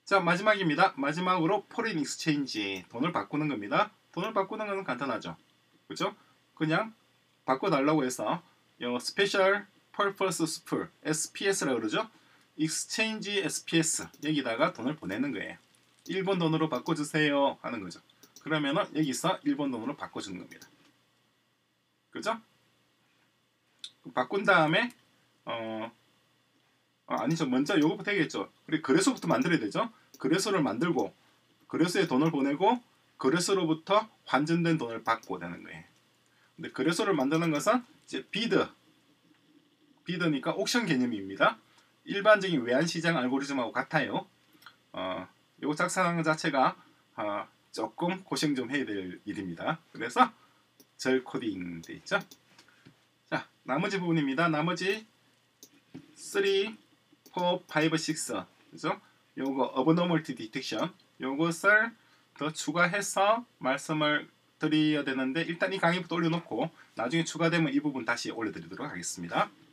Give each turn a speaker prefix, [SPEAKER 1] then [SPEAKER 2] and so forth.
[SPEAKER 1] 자, 마지막입니다. 마지막으로 foreign exchange, 돈을 바꾸는 겁니다. 돈을 바꾸는 것은 간단하죠. 그죠? 그냥 바꿔달라고 해서 요 Special Purpose Spool, SPS라고 그러죠? Exchange SPS, 여기다가 돈을 보내는 거예요. 일본 돈으로 바꿔주세요 하는 거죠. 그러면은 여기서 일본 돈으로 바꿔주는 겁니다. 그죠? 바꾼 다음에 아니죠. 먼저 요거부터 해야겠죠. 그리고 거래소부터 만들어야 되죠. 거래소를 만들고 거래소에 돈을 보내고 거래소로부터 환전된 돈을 받고 되는 거예요. 근데 거래소를 만드는 것은 이제 비드니까 옥션 개념입니다. 일반적인 외환시장 알고리즘하고 같아요. 요거 작성하는 자체가 조금 고생 좀 해야 될 일입니다. 그래서 절 코딩 돼 있죠. 자, 나머지 부분입니다. 나머지 3, 4, 5, 6 그죠? 요거 abnormality detection 요것을 더 추가해서 말씀을 드려야 되는데 일단 이 강의부터 올려놓고 나중에 추가되면 이 부분 다시 올려드리도록 하겠습니다.